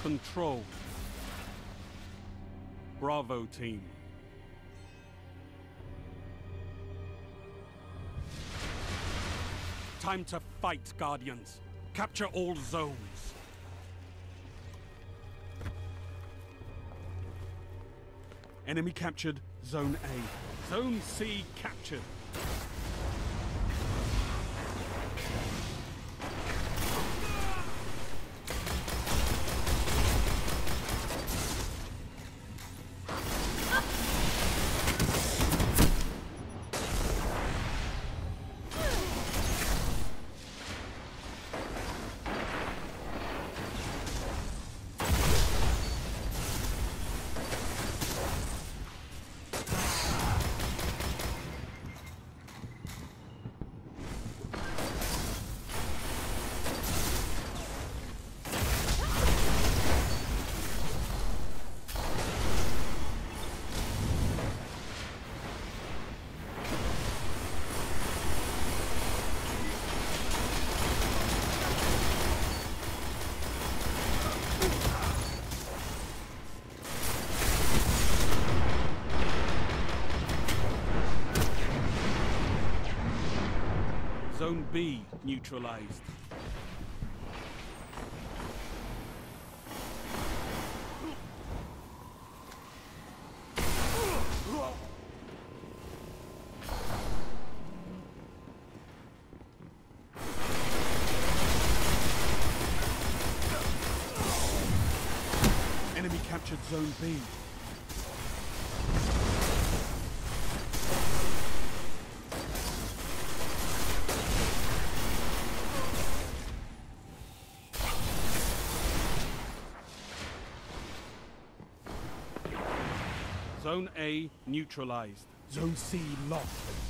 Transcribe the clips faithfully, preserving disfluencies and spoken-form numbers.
control. Bravo team. Time to fight, Guardians. Capture all zones. Enemy captured Zone A. Zone C captured. Zone B neutralized. Enemy captured Zone B. Zone A neutralized. Zone C lost.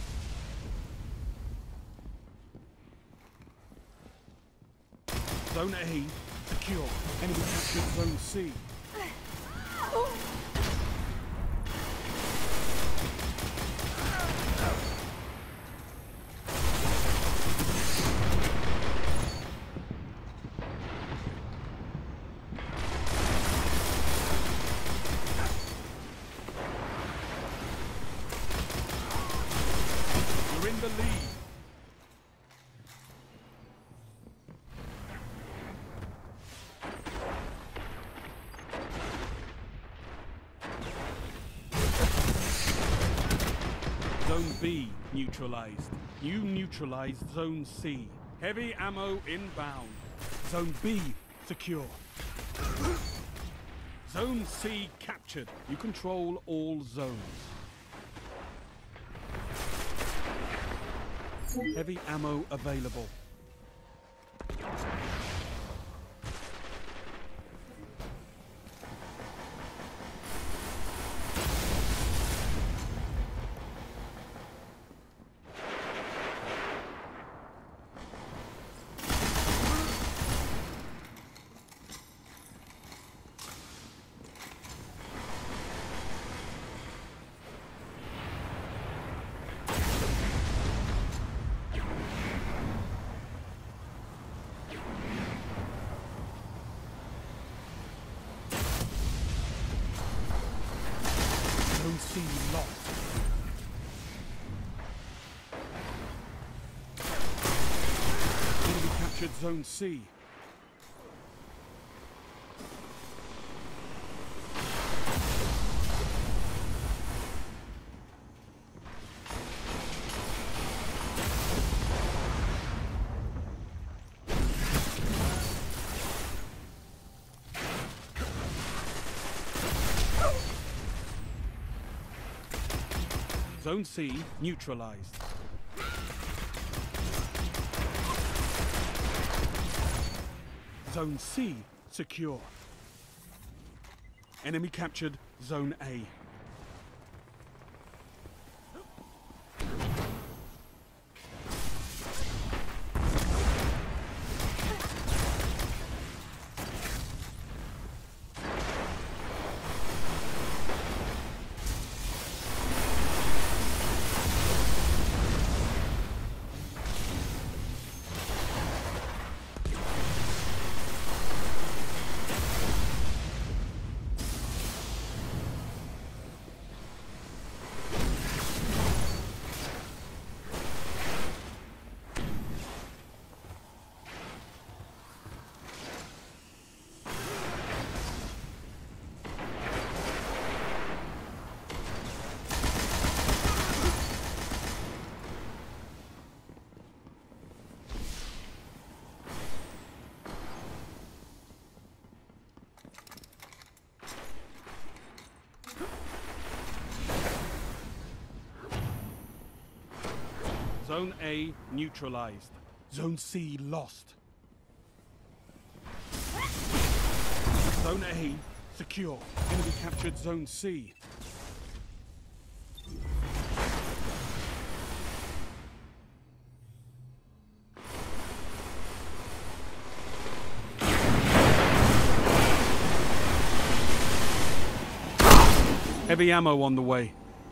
Zone A secure. Enemy captured Zone C. You're in the lead. Zone B neutralized. You neutralized Zone C. Heavy ammo inbound. Zone B secure. Zone C captured. You control all zones. Heavy ammo available. Zone C lost. Enemy captured Zone C. Zone C neutralized. Zone C secure. Enemy captured Zone A. Zone A neutralized. Zone C lost. Zone A secure. Enemy captured Zone C. Heavy ammo on the way.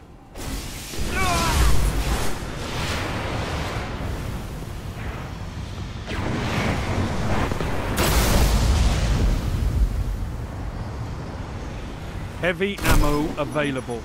Heavy ammo available.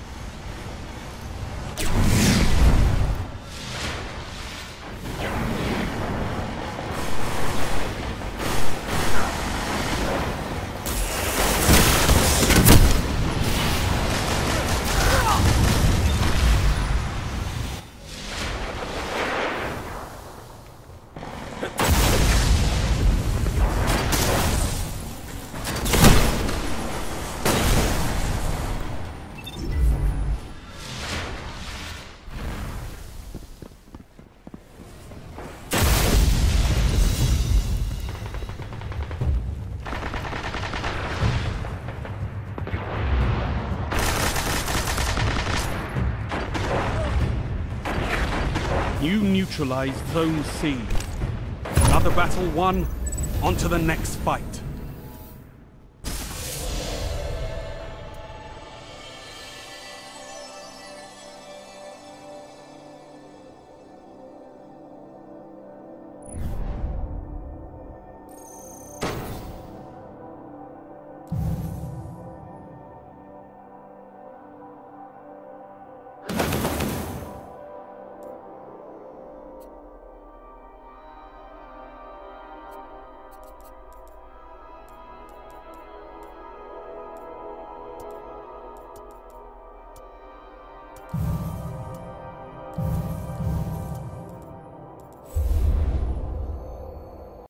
You neutralized Zone C. Another battle won. On to the next fight.